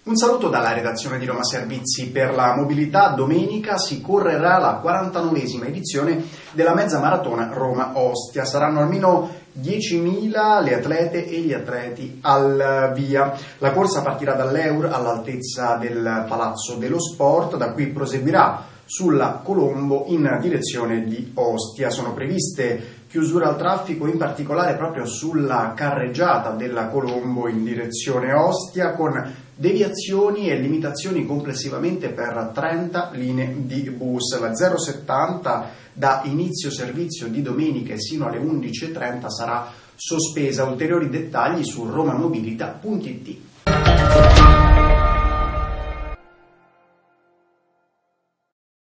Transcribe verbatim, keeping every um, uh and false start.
Un saluto dalla redazione di Roma Servizi. Per la mobilità domenica si correrà la quarantanovesima edizione della mezza maratona Roma-Ostia. Saranno almeno diecimila le atlete e gli atleti al via. La corsa partirà dall'Eur all'altezza del Palazzo dello Sport, da qui proseguirà sulla Colombo in direzione di Ostia. Sono previste chiusure al traffico, in particolare proprio sulla carreggiata della Colombo in direzione Ostia, con deviazioni e limitazioni complessivamente per trenta linee di bus. La zero settanta da inizio servizio di domenica e sino alle undici e trenta sarà sospesa. Ulteriori dettagli su romamobilita punto it.